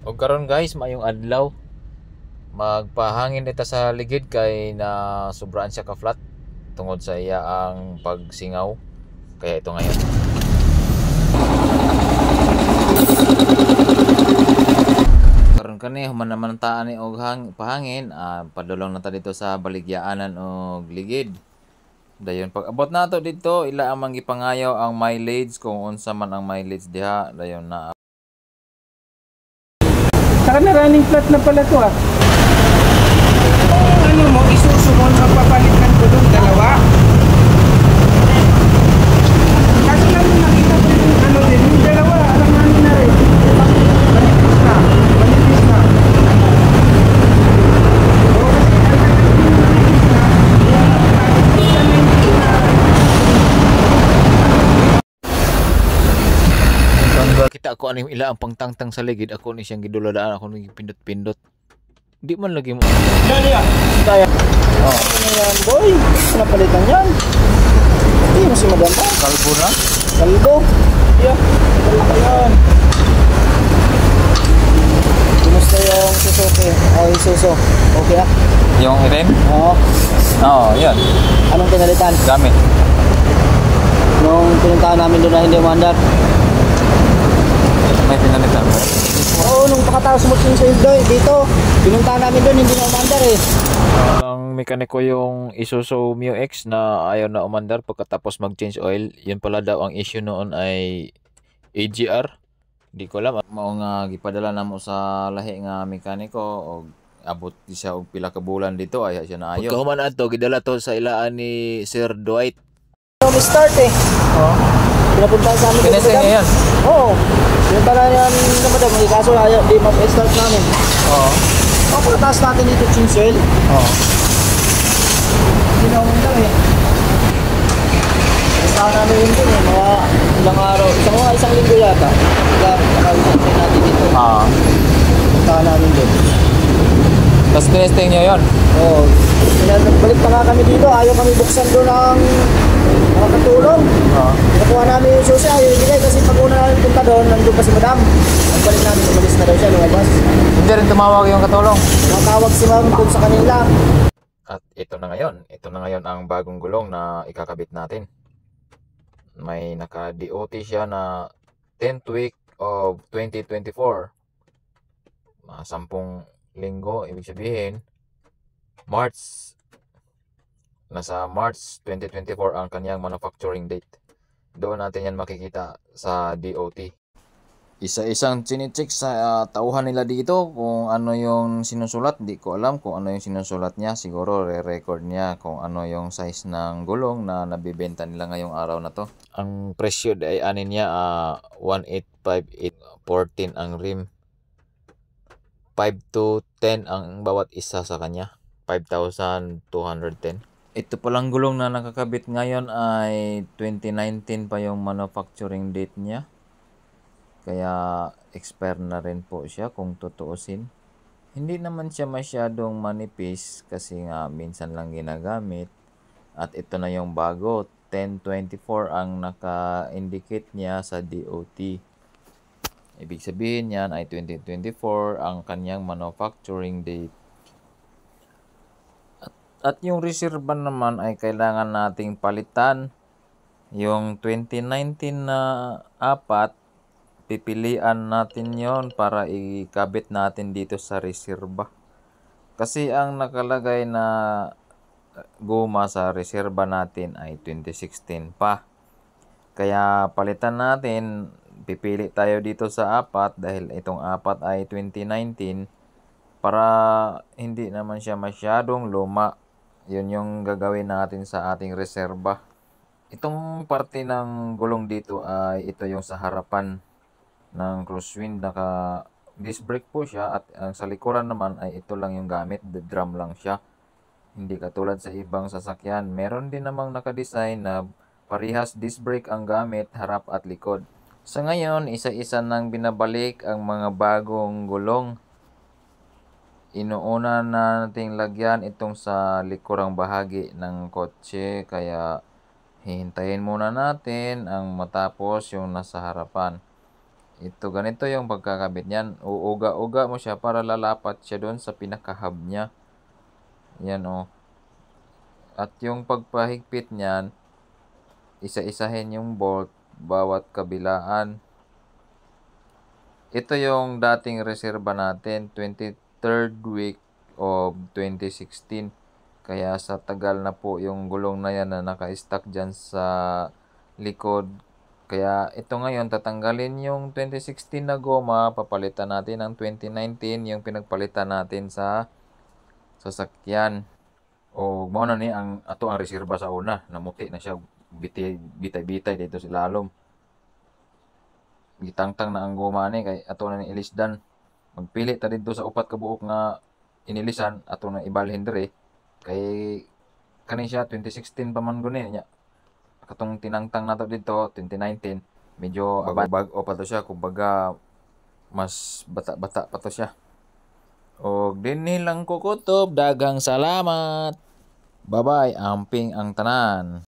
O karon guys, mayong adlaw. Magpahangin ita sa ligid kay na sobraan siya ka flat tungod sa iya ang pagsingaw. Kaya ito ngayon. Karon kani humanamantaan ni og pahangin, padulong na ta dito sa baligyaanan og ligid. Dayon pag abot nato dito, ila ang gipangayaw ang mileage kung unsa man ang mileage diha. Dayon na Saka na running flat na pala to ah. Ano mo, isusumon ang papalitan ko doon, dalawa. Kasi lang yung nakita ko yung ano din, yung dalawa, alam namin na rin. Manipis na, manipis na. kita ako aning ila ang pangtangtang sa ligid, ako ni siyang giduladaan, ako ni pindot-pindot. Di man lagi mo. Yan yan. Kaya. Oh. Ano yan, boy? Napalitan yan. Hindi mo si madam pa. Kalbo na? Kalbo. Yeah. Kalbo yan. Kumusta yung Suzuki? Oh, yung Suso. Okay ah? Yung item? Oo. Oo, yan. Anong pinalitan? Gamit. Nung pinuntahan namin doon na hindi umandar. May pinalitan mo? Oo, nung pakatapos mo dito, pinuntahan namin doon, hindi na umandar eh. Ang mekaniko yung Isuzu Mio X na ayaw na umandar pagkatapos mag-change oil. Yun pala daw ang issue noon ay AGR. Di ko alam. Mao nga gipadala na mo sa lahi nga mekaniko o abot di siya og pila ka bulan dito ay siya na ayo. Pagkahuman ato gidala to sa ilaan ni Sir Dwight. May start eh. Oo. Pinapuntahan sa amin. Pinesa niya yan? Oo. Pinuntahan niya na madam. Kaso ayaw, di ma-start namin. Oo. Pagkataas natin dito chinsel. Oo. Hindi na umandar eh. Pinuntahan namin yun dun eh. Mga ilang araw. Isang linggo yata. Nakawin natin dito. Pinuntahan namin dun. Tapos tinesting niyo yun? Oo. Balik pa nga kami dito. Ayaw kami buksan doon ang mga katulong. Nakuha namin yung susi. Ayaw ibigay kasi pag una namin punta doon, nandun pa si madam. Nagbalik namin, umalis na daw siya, lumabas. Hindi rin tumawag yung katulong? Nakatawag si ma'am doon sa kanila. At ito na ngayon. Ito na ngayon ang bagong gulong na ikakabit natin. May naka-DOT siya na 10th week of 2024. 10 linggo, ibig sabihin nasa March 2024 ang kanyang manufacturing date. Doon natin yan makikita sa DOT. Isa-isang chine-check sa tauhan nila dito kung ano yung sinusulat. Di ko alam kung ano yung sinusulat niya. Siguro re-record niya kung ano yung size ng gulong na nabibenta nila ngayong araw na to. Ang presyo ay anin niya 1,858.14 ang rim. 5 to 10 ang bawat isa sa kanya. 5,210. Ito palang gulong na nakakabit ngayon ay 2019 pa yung manufacturing date niya. Kaya expire na rin po siya kung tutuusin. Hindi naman siya masyadong manipis kasi nga minsan lang ginagamit. At ito na yung bago. 1024 ang naka-indicate niya sa DOT. Ibig sabihin yan ay 2024 ang kanyang manufacturing date. At yung reserva naman ay kailangan nating palitan. Yung 2019 na 4, pipilian natin yon para ikabit natin dito sa reserva. Kasi ang nakalagay na guma sa reserva natin ay 2016 pa. Kaya palitan natin, pipili tayo dito sa 4 dahil itong 4 ay 2019 para hindi naman siya masyadong luma. Yun yung gagawin natin sa ating reserva. Itong parte ng gulong dito ay ito yung sa harapan ng crosswind. Naka disc brake po siya at ang sa likuran naman ay ito lang yung gamit. The drum lang siya. Hindi katulad sa ibang sasakyan. Meron din namang nakadesign na parehas disc brake ang gamit harap at likod. Sa ngayon, isa-isa nang binabalik ang mga bagong gulong. Inuuna nating lagyan itong sa likurang bahagi ng kotse kaya hihintayin muna natin ang matapos yung nasa harapan. Ito, ganito yung pagkakabit niyan. Uuga-uga mo siya para lalapat siya doon sa pinaka-hub niya. Yan o. At yung pagpahigpit niyan, isa-isahin yung bolt bawat kabilaan. Ito yung dating reserba natin, 23rd week of 2016. Kaya sa tagal na po yung gulong na yan na naka-stack dyan sa likod. Kaya ito ngayon, tatanggalin yung 2016 na goma, papalitan natin ng 2019, yung pinagpalitan natin sa sasakyan. O mao na ni ang ato ang reserba sa una, namuti na siya, bitay-bitay dito si lalom. Gitangtang na ang goma ni kay ato na ni ilisdan. Magpili ta dito sa upat ka buok nga inilisan ato na ibalhin dire kay kani siya 2016 pa man guni nya. Katong tinangtang nato dito 2019, medyo bag-o pa to siya, kumbaga mas bata-bata pa to siya. Og dinhi lang ko kutob, daghang salamat. Bye-bye, amping ang tanan.